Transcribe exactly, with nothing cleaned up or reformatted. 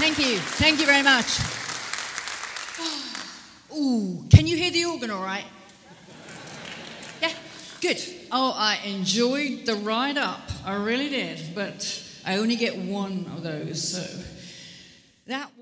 thank you. Thank you very much. Ooh, can you hear the organ all right? Yeah, good. Oh, I enjoyed the ride up. I really did, but I only get one of those, so that